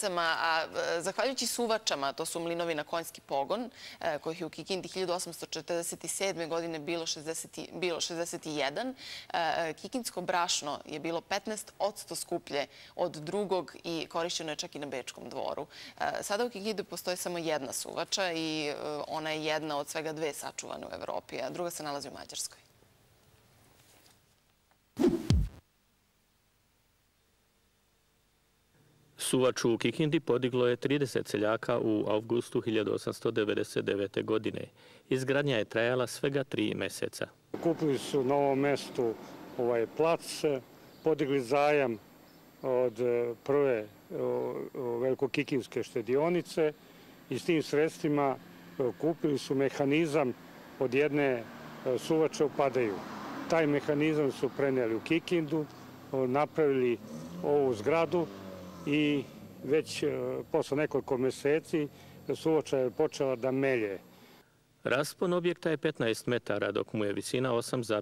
suvačicama, a zahvaljujući suvačama, to su mlinovi na konjski pogon, kojih je u Kikindi 1847. godine bilo 61. Kikindsko brašno je bilo 15% skuplje od drugog i korišćeno je čak i na Bečkom dvoru. Sada u Kikindu postoji samo jedna suvača i ona je jedna od svega dve sačuvane u Evropi, a druga se nalazi u Mađarskoj. Suvaču u Kikindi podiglo je 30 seljaka u avgustu 1899. godine. Izgradnja je trajala svega 3 meseca. Kupili su na ovom mestu plac, podigli zajam od prve velikokikinske štedionice i s tim sredstvima kupili su mehanizam od jedne suvače u Padeju. Taj mehanizam su prenijeli u Kikindu, napravili ovu zgradu i već posle nekoliko meseci suvača je počela da melje. Raspon objekta je 15 metara, dok mu je visina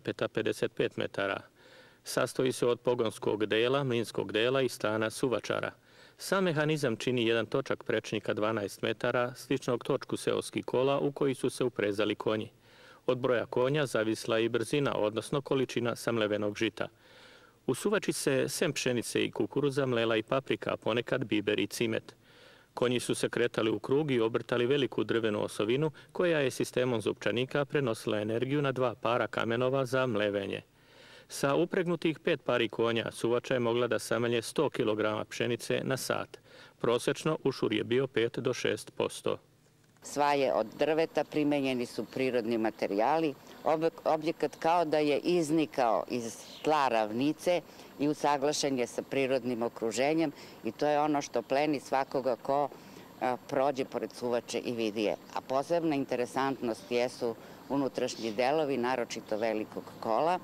8,55 metara. Sastoji se od pogonskog dela, mlinskog dela i stana suvačara. Sam mehanizam čini jedan točak prečnika 12 metara, sličnog točku seoskih kola u koji su se uprezali konji. Od broja konja zavisla i brzina, odnosno količina samlevenog žita. U suvači se sem pšenice i kukuruza mlela i paprika, a ponekad biber i cimet. Konji su se kretali u krug i obrtali veliku drvenu osovinu koja je sistemom zupčanika prenosila energiju na 2 para kamenova za mlevenje. Sa upregnutih 5 pari konja suvača je mogla da samelje 100 kg pšenice na sat. Prosečno ušur je bio 5 do 6%. Sva je od drveta, primenjeni su prirodni materijali. Objekat kao da je iznikao iz tla ravnice i usaglašen je sa prirodnim okruženjem i to je ono što pleni svakoga ko prođe pored suvače i vidi je. A posebna interesantnost jesu unutrašnji delovi, naročito velikog kola,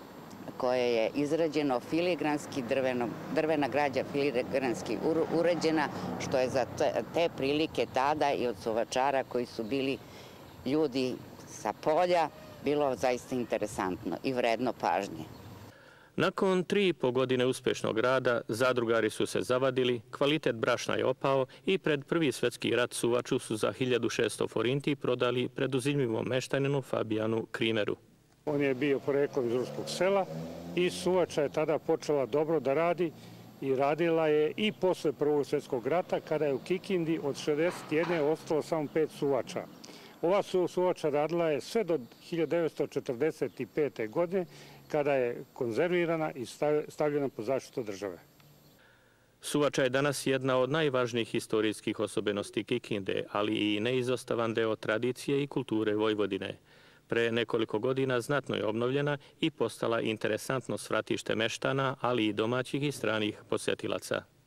koje je izrađeno filigranski, drvena građa filigranski uređena, što je za te prilike tada i od suvačara koji su bili ljudi sa polja bilo zaista interesantno i vredno pažnje. Nakon 3,5 godine uspešnog rada, zadrugari su se zavadili, kvalitet brašna je opao i pred Prvi svetski rat suvaču su za 1600 forinti prodali preduzimljivom meštaninu Fabijanu Krimeru. On je bio poreklom iz ruskog sela i suvača je tada počela dobro da radi i radila je i posle Prvog svjetskog rata, kada je u Kikindi od 61 ostalo samo 5 suvača. Ova suvača radila je sve do 1945. godine, kada je konzervirana i stavljena pod zaštitu države. Suvača je danas jedna od najvažnijih historijskih osobenosti Kikinde, ali i neizostavan deo tradicije i kulture Vojvodine. Pre nekoliko godina znatno je obnovljena i postala interesantno svratište meštana, ali i domaćih i stranih posjetilaca.